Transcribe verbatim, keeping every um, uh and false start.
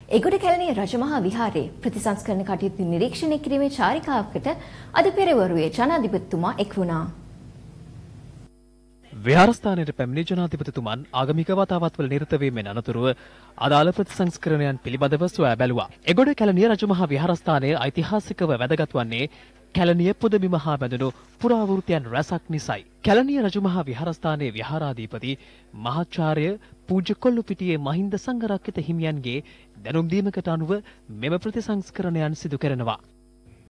එගොඩ කැලණිය රජමහා විහාරයේ ප්‍රතිසංස්කරණ කටයුතු නිරීක්ෂණය කිරීමේ චාරිකාවකට අද පෙරවරුවේ ජනාධිපතිතුමා එක් වුණා. විහාරස්ථානයේ පැමිණි ජනාධිපතිතුමන් ආගමික වතාවත්වල නිරත වීමෙන් අනතුරුව අදාළ ප්‍රතිසංස්කරණයන් පිළිබඳව සොයා බැලුවා. එගොඩ කැලණිය රජමහා විහාරස්ථානයේ ඓතිහාසිකව වැදගත් වන්නේ කැලණිය පුදබිම හා බැඳුණු පුරාවෘත්තයන් රැසක් නිසයි. කැලණිය රජමහා විහාරස්ථානයේ විහාරාධිපති මහාචාර්ය පූජ්‍ය කොල්ලුපිටියේ මහින්ද සංඝරක්ඛිත හිමියන්ගේ දැනුම් දීමකට අනුව මෙම ප්‍රතිසංස්කරණයන් සිදු කරනවා.